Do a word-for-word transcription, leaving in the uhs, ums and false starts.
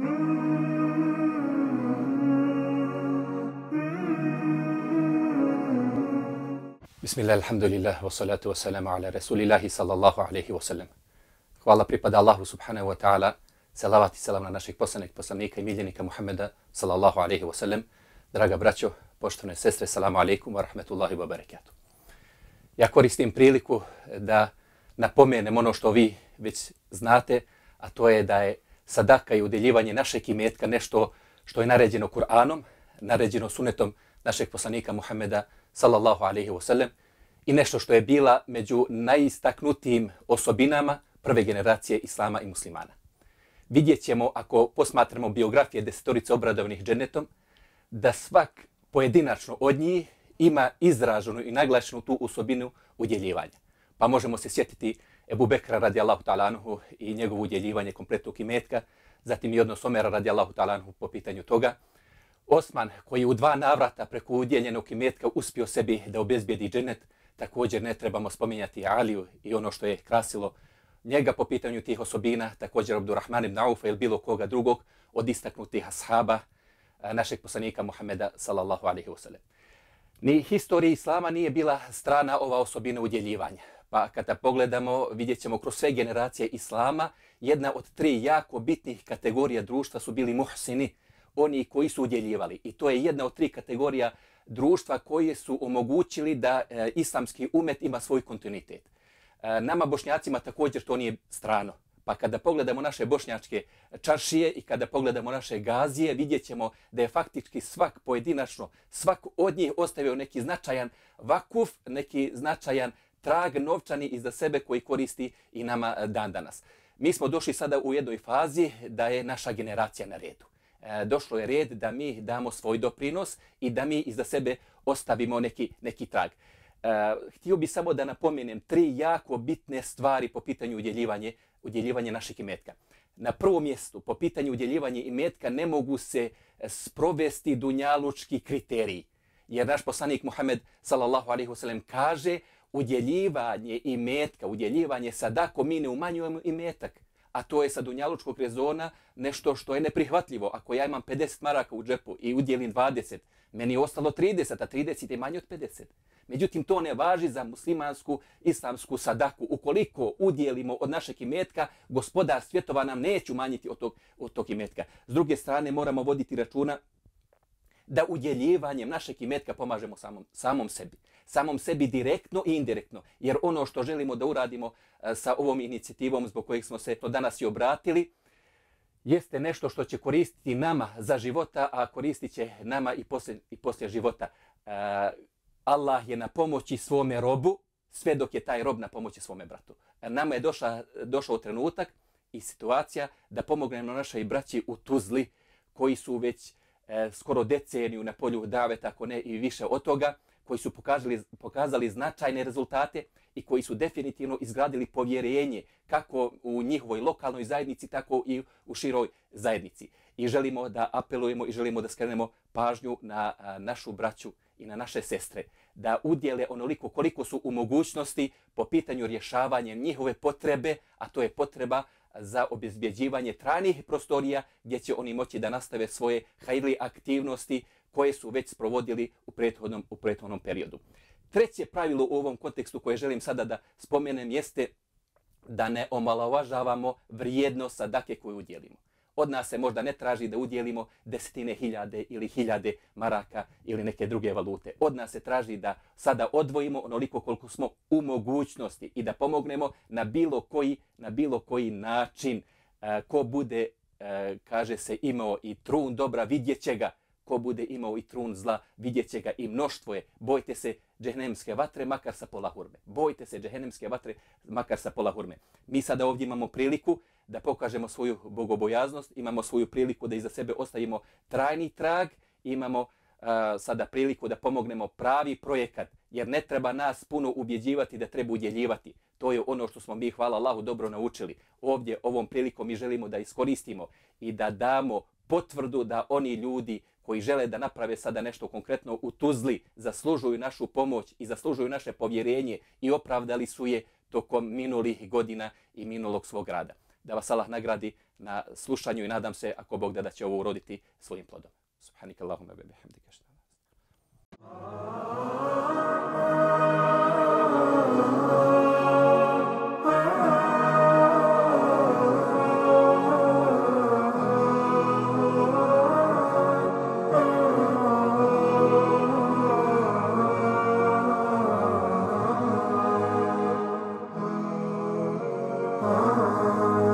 Bismillah, alhamdulillah, wa salatu wa salamu ala rasulillahi sallallahu alaihi wa sallam. Hvala pripada Allahu subhanahu wa ta'ala, salavat i salam na naših poslanik, poslanika i miljenika Muhammeda sallallahu alaihi wa sallam. Draga braćo, poštovane sestre, salamu alaikum wa rahmetullahi wa barakatuh. Ja koristim priliku da napomenem ono što vi već znate, a to je da je sadaka i udjeljivanje našeg imetka nešto što je naređeno Kur'anom, naređeno sunetom našeg poslanika Muhammeda sallallahu alaihi wa sallam i nešto što je bila među najistaknutijim osobinama prve generacije Islama i muslimana. Vidjet ćemo, ako posmatramo biografije desetorice obradovanih džennetom, da svak pojedinačno od njih ima izraženu i naglašenu tu osobinu udjeljivanja. Pa možemo se sjetiti Ebu Bekra radijallahu ta'ala anhu i njegovo udjeljivanje kompletnog imetka, zatim i odnos Omera radijallahu ta'ala anhu po pitanju toga. Osman, koji u dva navrata preko udjeljenog imetka uspio sebi da obezbijedi džennet, također ne trebamo spominjati Aliju i ono što je krasilo njega po pitanju tih osobina, također Abdurrahman ibn Aufa ili bilo koga drugog od istaknutih ashaba našeg poslanika Muhammeda sallallahu alaihi wa sallam. Ni historiji Islama nije bila strana ova osobina udjeljivanja. Pa kada pogledamo, vidjet ćemo kroz sve generacije Islama, jedna od tri jako bitnih kategorija društva su bili muhsini, oni koji su udjeljivali. I to je jedna od tri kategorija društva koje su omogućili da e, islamski umet ima svoj kontinuitet. E, nama Bošnjacima također to nije strano. Pa kada pogledamo naše bošnjačke čaršije i kada pogledamo naše gazije, vidjet ćemo da je faktički svak pojedinačno, svak od njih ostavio neki značajan vakuf, neki značajan trag novčani iza sebe koji koristi i nama dan danas. Mi smo došli sada u jednoj fazi da je naša generacija na redu. E, došlo je red da mi damo svoj doprinos i da mi iza sebe ostavimo neki, neki trag. E, htio bih samo da napomenem tri jako bitne stvari po pitanju udjeljivanja udjeljivanje našeg imetka. Na prvom mjestu, po pitanju udjeljivanja imetka, ne mogu se sprovesti dunjalučki kriteriji. Jer naš poslanik Muhammed sallallahu alaihi wa sallam kaže udjeljivanje imetka, udjeljivanje sadako, mi ne umanjujemo imetak. A to je sa dunjalučkog rezona nešto što je neprihvatljivo. Ako ja imam pedeset maraka u džepu i udjelim dvadeset, meni je ostalo trideset, a trideset je manje od pedeset. Međutim, to ne važi za muslimansku, islamsku sadaku. Ukoliko udjelimo od našeg imetka, gospodar svjetova nam neće umanjiti od tog, od tog imetka. S druge strane, moramo voditi računa da udjeljivanjem našeg imetka pomažemo samom, samom sebi. Samom sebi direktno i indirektno. Jer ono što želimo da uradimo sa ovom inicijativom zbog kojeg smo se to danas i obratili, jeste nešto što će koristiti nama za života, a koristit će nama i poslije, i poslije života. Uh, Allah je na pomoći svome robu, sve dok je taj rob na pomoći svome bratu. Nama je došla, došao trenutak i situacija da pomognemo našoj braći u Tuzli, koji su već e, skoro deceniju na polju daveta, ako ne i više od toga, koji su pokazali, pokazali značajne rezultate i koji su definitivno izgradili povjerenje kako u njihovoj lokalnoj zajednici, tako i u široj zajednici. I želimo da apelujemo i želimo da skrenemo pažnju na a, našu braću i na naše sestre, da udjele onoliko koliko su u mogućnosti po pitanju rješavanja njihove potrebe, a to je potreba za obezbjeđivanje trajnih prostorija gdje će oni moći da nastave svoje hajrli aktivnosti koje su već sprovodili u prethodnom, u prethodnom periodu. Treće pravilo u ovom kontekstu koje želim sada da spomenem jeste da ne omalovažavamo vrijednost sadake koju udjelimo. Od nas se možda ne traži da udjelimo desetine hiljade ili hiljade maraka ili neke druge valute. Od nas se traži da sada odvojimo onoliko koliko smo u mogućnosti i da pomognemo na bilo koji, na bilo koji način. E, ko bude, e, kaže se, imao i trun dobra, vidjet će ga. Ko bude imao i trun zla, vidjet će ga i mnoštvo je. Bojte se džehennemske vatre, makar sa pola hurme. Bojte se džehennemske vatre, makar sa pola hurme. Mi sada ovdje imamo priliku da pokažemo svoju bogobojaznost, imamo svoju priliku da iza sebe ostavimo trajni trag, imamo uh, sada priliku da pomognemo pravi projekat, jer ne treba nas puno ubjeđivati da treba udjeljivati. To je ono što smo mi, hvala Allahu, dobro naučili. Ovdje, ovom prilikom mi želimo da iskoristimo i da damo potvrdu da oni ljudi koji žele da naprave sada nešto konkretno u Tuzli zaslužuju našu pomoć i zaslužuju naše povjerenje i opravdali su je tokom minulih godina i minulog svog rada. Da vas Allah nagradi na slušanju i nadam se, ako Bog da, da će ovo uroditi svojim plodom. Subhanika Allahumma wa bihamdika. Ah